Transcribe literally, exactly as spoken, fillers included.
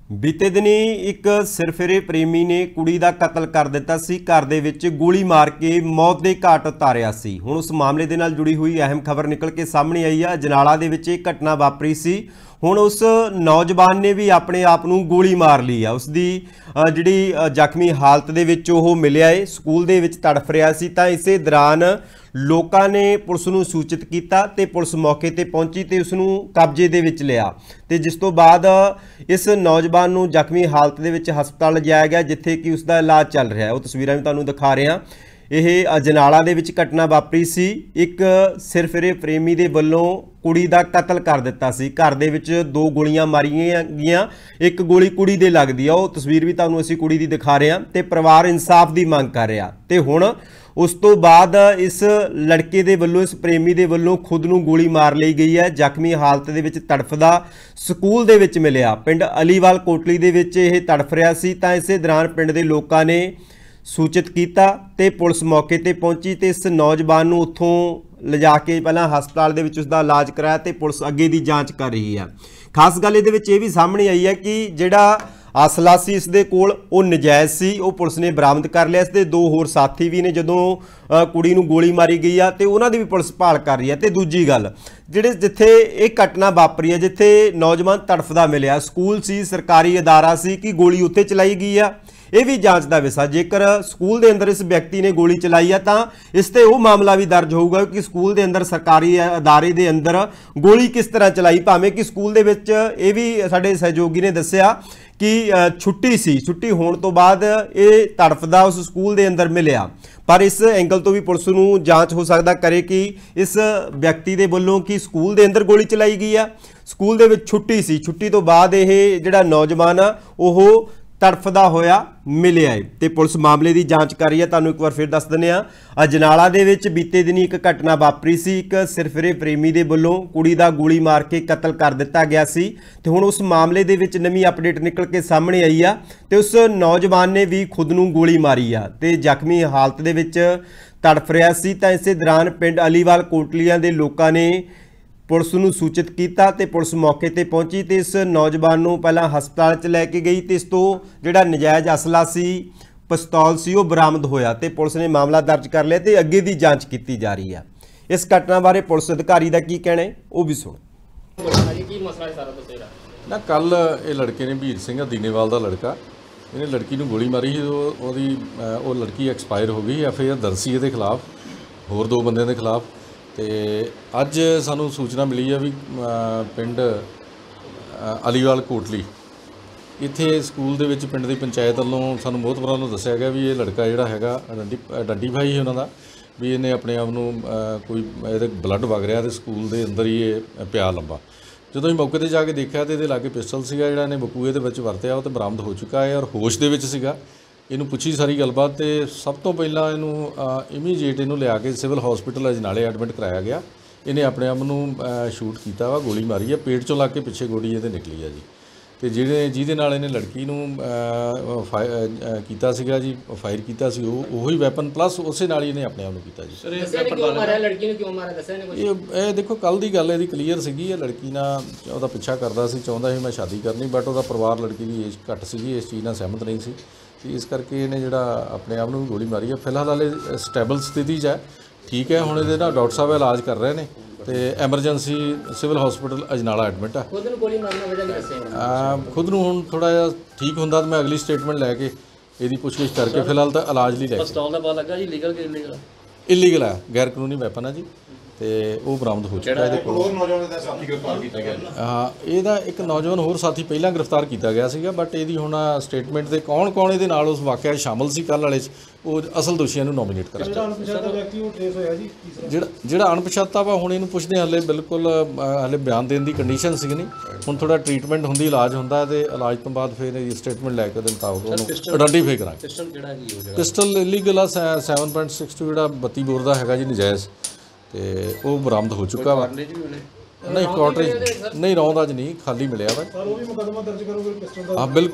बीते दिनी एक सिरफिरे प्रेमी ने कुड़ी दा कतल कर दिता सी। घर दे विच गोली मार के मौत दे घाट उतारिया सी। हुण उस मामले दे नाल जुड़ी हुई अहम खबर निकल के सामने आई है। अजनाला दे विच एक घटना वापरी सी। हुण उस नौजवान ने भी अपने आप नूं गोली मार ली है। उसकी जिहड़ी जख्मी हालत दे विच ओह मिलिया है, स्कूल दे विच तड़फ रहा सी। तां इसे दौरान लोकां ने पुलिस नूं सूचित किया ते पुलिस मौके ते पहुंची ते उसनूं कब्जे दे विच लिया ते जिस तो बाद इस नौजवान नूं जख्मी हालत दे विच हस्पताल लिजाया गया, जिथे कि उसका इलाज चल रहा है। वो तस्वीरां भी तुहानूं दिखा रहे हैं। यह अजनाला दे विच घटना वापरी सी। एक सिरफिरे प्रेमी दे वल्लों कुड़ी दा कतल कर दिता सी। घर दे विच दो गोलियां मारियां गईयां, एक गोली कुड़ी दे लगदी आ। वो तस्वीर भी तुहानूं असीं कुड़ी दी दिखा रहे हैं ते परिवार इंसाफ दी मंग कर रहा ते हुण उस तो बाद इस लड़के दे वल्लों, इस प्रेमी दे वल्लों खुद नूं गोली मार ली गई है। जख्मी हालत दे विच तड़फदा स्कूल दे विच मिलिया। पिंड अलीवाल कोटली दे विच इह तड़फ रहा सी। तां इसे दौरान पिंड दे लोकां ने सूचित किया ते पुलिस मौके ते पहुंची ते इस नौजवान नूं उत्थों लिजा के पहलां हस्पताल दे विच उसदा इलाज कराया ते पुलिस अगे दी जांच कर रही है। खास गल इहदे विच इह भी सामने आई है कि जिहड़ा असला सी इस दे कोल वो नजायज़ सी, वो पुलिस ने बरामद कर लिया। इसके दो होर साथी भी ने। जदों कुड़ी नूं गोली मारी गई आ ते उन्हां दी भी पुलिस भाल कर रही है। ते दूजी गल जिहड़े जिथे एक घटना वापरी है, जिथे नौजवान तड़फदा मिलिया, स्कूल सी, सरकारी अदारा सी, कि गोली उत्थे चलाई गई आ, यह भी जांच का विषय। जेकर स्कूल के अंदर इस व्यक्ति ने गोली चलाई है तो इस ते वो मामला भी दर्ज होगा कि स्कूल के अंदर, सरकारी अदारे के अंदर गोली किस तरह चलाई। भावें कि स्कूल के विच ये भी साडे सहयोगी ने दस्सिया कि छुट्टी सी, छुट्टी होने तो बाद ये तड़फदा उस स्कूल के अंदर मिलिया। पर इस एंगल तो भी पुलिस नूं जांच हो सकता करे कि इस व्यक्ति के वल्लों कि स्कूल के अंदर गोली चलाई गई है, स्कूल के विच छुट्टी सी, छुट्टी तो बाद यह जिहड़ा नौजवान आ वो तड़फदा होया मिलिया है ते पुलिस मामले की जांच कर रही है। तुहानूं एक बार फिर दस दिंदे आ, अजनाला दे विच बीते दिनी एक घटना वापरी सी। एक सिरफिरे प्रेमी दे वल्लों कुड़ी दा गोली मार के कतल कर दिता गया सी ते हुण उस मामले दे विच नवीं अपडेट निकल के सामने आई आ ते उस नौजवान ने भी खुद नूं गोली मारी आ ते जख्मी हालत दे विच तड़फ रहा सी। तां इसे दौरान पिंड अलीवाल कोटलियां दे लोकां ने पुलिस नूं सूचित किया ते पुलिस मौके ते पहुंची ते इस नौजवान नूं पहलां हस्पताल च लैके गई ते इस तो जिहड़ा नजायज़ असला सी, पिस्तौल सी, वो बरामद होया ते पुलिस ने मामला दर्ज कर लिया ते अगे दी जांच की जा रही है। इस घटना बारे पुलिस अधिकारी का की कहना है वो भी सुणो। ना कल ये लड़के ने भीर सिंह दीनेवाल का लड़का, इन्हें लड़की नूं गोली मारी सी। वो लड़की एक्सपायर हो गई। एफ आई आर दर्ज सी इहदे खिलाफ, होर दो बंदिਆਂ ਦੇ खिलाफ। तो अज सानू सूचना मिली है भी पिंड अलीवाल कोटली इत्थे स्कूल दे विच पिंड दी पंचायत वालों सानू मोहतबरां वालों दस्सिया गया भी ये लड़का जिहड़ा हैगा आइडेंटिफाई है उन्हां दा भी इन्हें अपने आप नूं कोई इहदे ब्लड वग रहा तो स्कूल दे अंदर ही ये पिया लंबा। जदों ही मौके ते जाके देखा तो इहदे लागे पिस्टल सीगा जिहड़ा इहने बकूए दे विच वरतिया, वो तो बरामद हो चुका है और होश दे विच सीगा। इनू पुछी सारी गलबात तो सब तो पहला इनू इमीजिएट इनू लिया के सिविल हॉस्पिटल अजनाले एडमिट कराया गया। इन्हें अपने आप नूं शूट किया वा, गोली मारी है, पेट चों लग के पिछे गोली ये निकली है जी। तो जिहड़े जिहदे नाल इन्हें लड़की नूं फायर कीता सीगा जी, फायर कीता सी उही वैपन प्लस उसे नाल ही इन्हें अपने आप नूं कीता जी। ये देखो कल दी गल इहदी क्लीयर सीगी। ये लड़की नाल उहदा पिछा करदा सी, चाहुंदा सी मैं शादी करनी, बट उहदा परिवार लड़की दी एज घट सीगी, इस चीज़ नाल सहमत नहीं सी। इस करके इन्हें जिहड़ा अपने आप नूं गोली मारी है। फिलहाल हाले स्टैबल स्थिति च है, ठीक है। हुण इहदे नाल डॉक्टर साहब इलाज कर रहे हैं तो emergency civil hospital Ajnala admit है। खुद नूं हुण थोड़ा जिहा ठीक हुंदा तो मैं अगली स्टेटमेंट लैके इहदी पुछगिछ करके फिलहाल तो इलाज लई लैके इलीगल है, गैर कानूनी वैपन है जी। तो वो बरामद हो चुका है। हाँ, ਇਹਦਾ एक नौजवान होर साथी पहला गिरफ्तार किया गया सीगा, बट ਇਹਦੀ ਹੁਣ स्टेटमेंट ਦੇ कौन कौन ਇਹਦੇ ਨਾਲ उस वाक़या शामिल ਸੀ ਕੱਲ੍ਹ ਵਾਲੇ 'ਚ ਉਹ ਅਸਲ ਦੋਸ਼ੀਆਂ ਨੂੰ ਨੋਮੀਨੇਟ ਕਰਾ ਜਿਹੜਾ ਜਿਹੜਾ ਅਣਪਛਾਤਾ ਵਾ ਹੁਣ ਇਹਨੂੰ ਪੁੱਛਦੇ ਹਲੇ ਬਿਲਕੁਲ ਹਲੇ ਬਿਆਨ ਦੇਣ ਦੀ ਕੰਡੀਸ਼ਨ ਸੀ ਨਹੀਂ। ਹੁਣ ਥੋੜਾ ਟ੍ਰੀਟਮੈਂਟ ਹੁੰਦੀ, ਇਲਾਜ ਹੁੰਦਾ ਤੇ ਇਲਾਜ ਤੋਂ ਬਾਅਦ ਫਿਰ ਇਹ ਸਟੇਟਮੈਂਟ ਲੈ ਕੇ ਉਹਦੇ ਮੁਤਾਬਕ ਉਹਨੂੰ ਆਇਡੈਂਟੀਫਾਈ ਕਰਾਂਗੇ। ਪਿਸਟਲ ਕਿਹੜਾ ਜੀ ਹੋ ਜਾਏਗਾ? ਪਿਸਟਲ ਇਲੀਗਲ ਆ ਸੈਵਨ ਪੁਆਇੰਟ ਸਿਕਸ ਟੂ ਜਿਹੜਾ ਬੱਤੀ ਬੋਰ ਦਾ ਹੈਗਾ ਜੀ, ਨਜਾਇਜ਼। तो वो बरामद हो चुका वा। नहीं कॉटरेज नहीं, रौंद अज नहीं, खाली मिलिया वा। हाँ बिल्कुल।